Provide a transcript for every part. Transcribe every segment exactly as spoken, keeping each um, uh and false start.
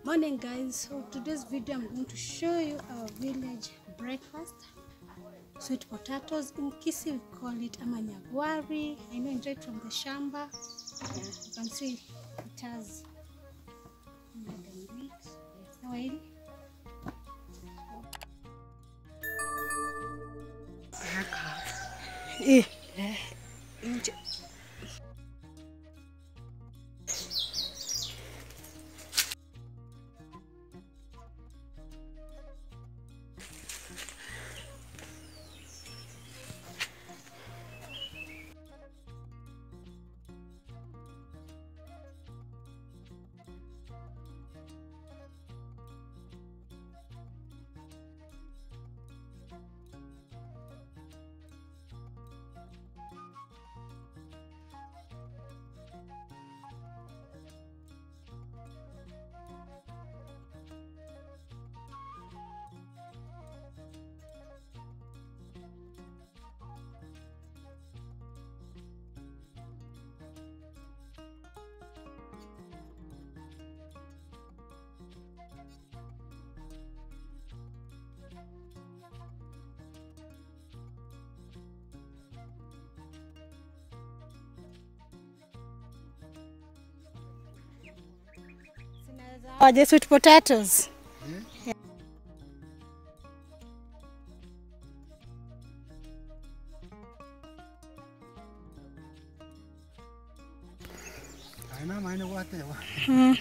Morning guys, so today's video I'm going to show you our village breakfast. Sweet potatoes, in Kisi we call it amanyagwari. I know it's right from the shamba. Yeah, you can see it has oil. Eh, oh, the sweet potatoes. Yeah. Hmm.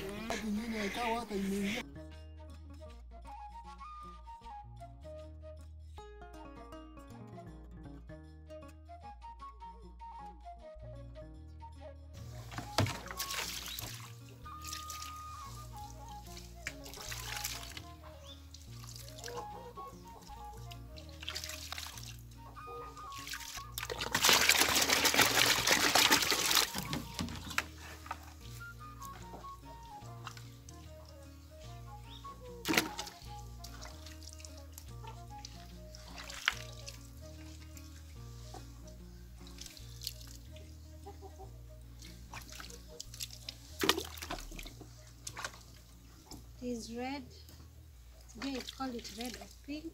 It is red. Today I call it red or pink.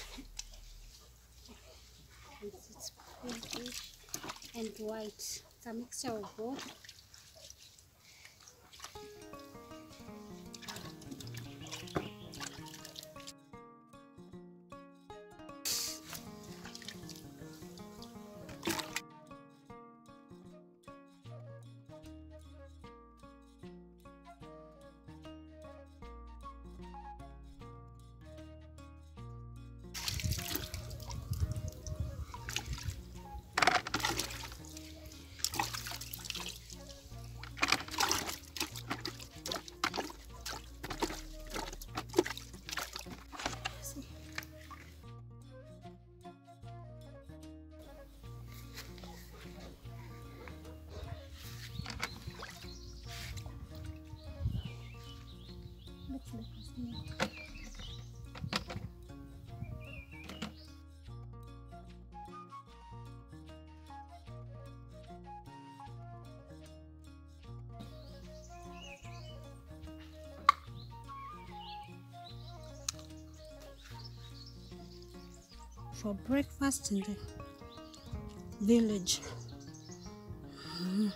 It's pinkish and white. It's a mixture of both. Looks like a snake. For breakfast in the village. Mm.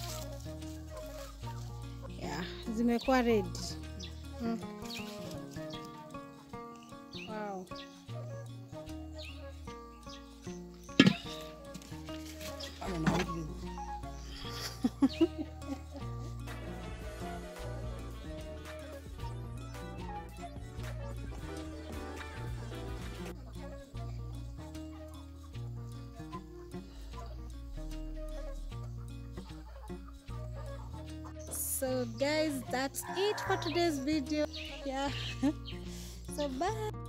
Zimekuwa ready. Hmm. So guys, that's it for today's video. Yeah. So bye.